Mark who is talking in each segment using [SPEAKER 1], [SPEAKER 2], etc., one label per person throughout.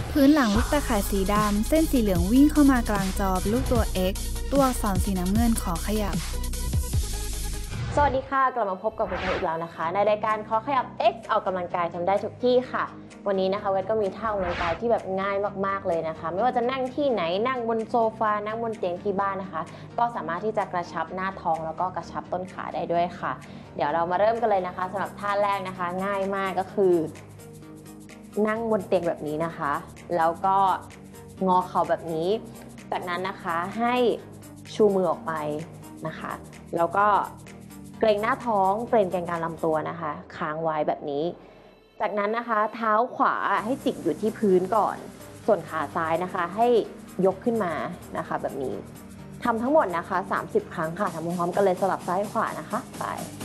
[SPEAKER 1] พื้นหลังลูกตาข่ายสีดำเส้นสีเหลืองวิ่งเข้ามากลางจอเป็นรูปตัว X ตัวอักษรสีน้ำเงินขอขยับ
[SPEAKER 2] สวัสดีค่ะกลับมาพบกับคุณอีกแล้วนะคะในรายการขอขยับ X ออกกำลังกายทำได้ทุกที่ค่ะวันนี้นะคะเวทก็มีท่าออกกำลังกายที่แบบง่ายมากๆเลยนะคะไม่ว่าจะนั่งที่ไหนนั่งบนโซฟานั่งบนเตียงที่บ้านนะคะก็สามารถที่จะกระชับหน้าท้องแล้วก็กระชับต้นขาได้ด้วยค่ะเดี๋ยวเรามาเริ่มกันเลยนะคะสำหรับท่าแรกนะคะง่ายมากก็คือนั่งบนเตียงแบบนี้นะคะแล้วก็งอเข่าแบบนี้จากนั้นนะคะให้ชูมือออกไปนะคะแล้วก็เกรงหน้าท้องเกรงแกนกลางลำตัวนะคะค้างไว้แบบนี้จากนั้นนะคะเท้าขวาให้จิกอยู่ที่พื้นก่อนส่วนขาซ้ายนะคะให้ยกขึ้นมานะคะแบบนี้ทำทั้งหมดนะคะ30 ครั้งค่ะทำพร้อมๆกันเลยสลับซ้ายขวานะคะไป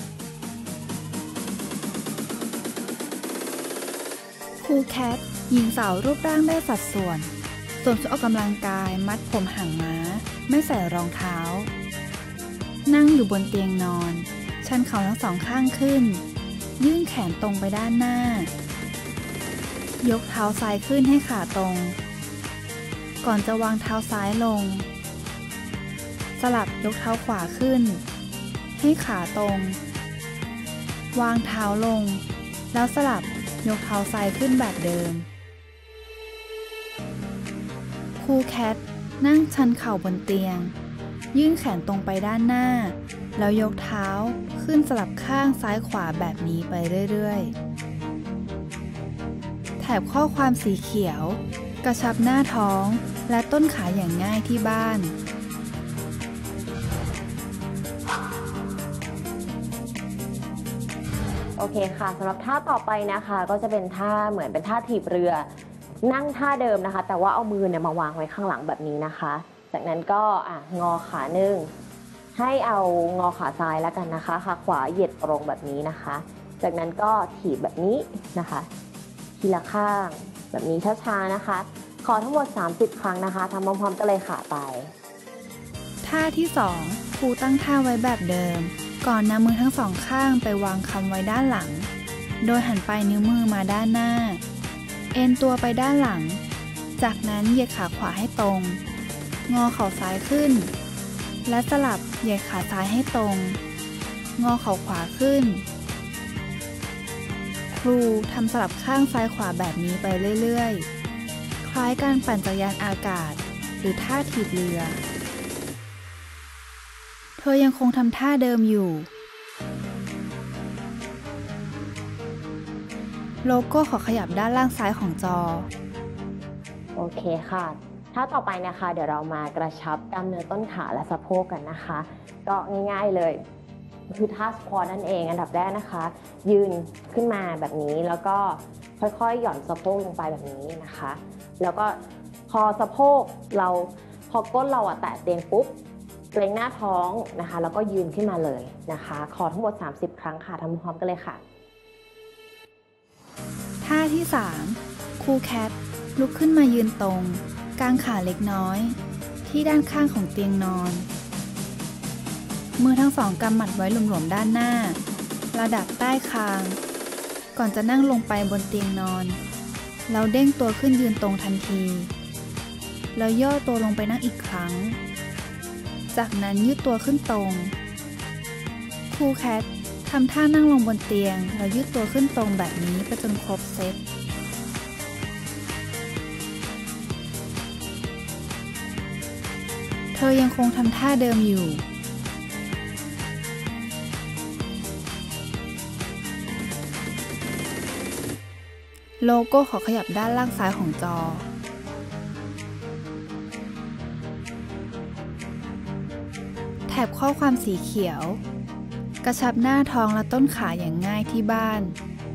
[SPEAKER 1] คูแคทหญิงสาวรูปร่างได้สัดส่วนสวมชุดออกกำลังกายมัดผมหางม้าไม่ใส่รองเท้านั่งอยู่บนเตียงนอนชันเข่าทั้งสองข้างขึ้นยื่นแขนตรงไปด้านหน้ายกเท้าซ้ายขึ้นให้ขาตรงก่อนจะวางเท้าซ้ายลงสลับยกเท้าขวาขึ้นให้ขาตรงวางเท้าลงแล้วสลับยกเท้าซ้ายขึ้นแบบเดิมคูแคทนั่งชันเข่าบนเตียงยื่นแขนตรงไปด้านหน้าแล้วยกเท้าขึ้นสลับข้างซ้ายขวาแบบนี้ไปเรื่อยๆแถบข้อความสีเขียวกระชับหน้าท้องและต้นขาอย่างง่ายที่บ้าน
[SPEAKER 2] โอเคค่ะสำหรับท่าต่อไปนะคะก็จะเป็นท่าเหมือนเป็นท่าถีบเรือนั่งท่าเดิมนะคะแต่ว่าเอามือเนี่ยมาวางไว้ข้างหลังแบบนี้นะคะจากนั้นก็งอขาหนึ่งให้เอางอขาซ้ายแล้วกันนะคะขาขวาเหยียดตรงแบบนี้นะคะจากนั้นก็ถีบแบบนี้นะคะทีละข้างแบบนี้ช้าๆนะคะขอทั้งหมด30 ครั้งนะคะทำพร้อมๆกันเลยค่ะไป
[SPEAKER 1] ท่าที่2ครูตั้งท่าไว้แบบเดิมก่อนนำมือทั้งสองข้างไปวางคำไว้ด้านหลังโดยหันปลายนิ้วมือมาด้านหน้าเอ็นตัวไปด้านหลังจากนั้นเหยียดขาขวาให้ตรงงอเข่าซ้ายขึ้นและสลับเหยียดขาซ้ายให้ตรงงอเข่าขวาขึ้นครูทำสลับข้างซ้ายขวาแบบนี้ไปเรื่อยๆคล้ายการปั่นจักรยานอากาศหรือท่าถีบเรือเธอยังคงทำท่าเดิมอยู่โลโก้ขอขยับด้านล่างซ้ายของจอ
[SPEAKER 2] โอเคค่ะท่าต่อไปนะคะเดี๋ยวเรามากระชับกล้ามเนื้อต้นขาและสะโพกกันนะคะก็ง่ายๆเลยคือท่าสควอตนั่นเองอันดับแรกนะคะยืนขึ้นมาแบบนี้แล้วก็ค่อยๆหย่อนสะโพกลงไปแบบนี้นะคะแล้วก็พอสะโพกเราพอก้นเราแตะเตียงปุ๊บเกรงหน้าท้องนะคะแล้วก็ยืนขึ้นมาเลยนะคะขอทั้งหมด30 ครั้งค่ะทำพร้อมกันเลยค่ะ
[SPEAKER 1] ท่าที่3คูแคทลุกขึ้นมายืนตรงกางขาเล็กน้อยที่ด้านข้างของเตียงนอนมือทั้งสองกำหมัดไว้หลวมๆด้านหน้าระดับใต้คางก่อนจะนั่งลงไปบนเตียงนอนเราเด้งตัวขึ้นยืนตรงทันทีแล้วย่อตัวลงไปนั่งอีกครั้งจากนั้นยืดตัวขึ้นตรงคูแคททำท่านั่งลงบนเตียงแล้วยืดตัวขึ้นตรงแบบนี้ไปจนครบเซตเธอยังคงทำท่าเดิมอยู่โลโก้ขอขยับด้านล่างซ้ายของจอแถบข้อความสีเขียวกระชับหน้าท้องและต้นขาอย่างง่ายที่บ้าน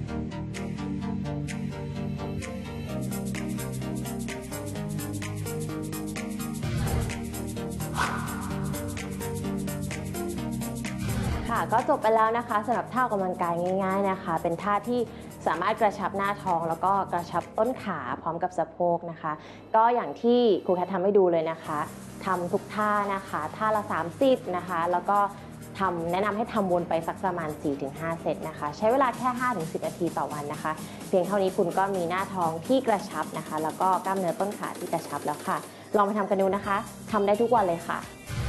[SPEAKER 2] ค่ะก็จบไปแล้วนะคะสำหรับท่าออกกำลังกายง่ายๆนะคะเป็นท่าที่สามารถกระชับหน้าท้องแล้วก็กระชับต้นขาพร้อมกับสะโพกนะคะก็อย่างที่ครูแคททำให้ดูเลยนะคะทำทุกท่านะคะท่าละ30นะคะแล้วก็ทแนะนำให้ทำวนไปสักประมาณ 4-5 เซตนะคะใช้เวลาแค่ 5-10 นาทีต่อวันนะคะเพียงเท่านี้คุณก็มีหน้าท้องที่กระชับนะคะแล้วก็กล้ามเนื้อต้นขาที่กระชับแล้วค่ะลองไปทำกันดูนะคะทำได้ทุกวันเลยค่ะ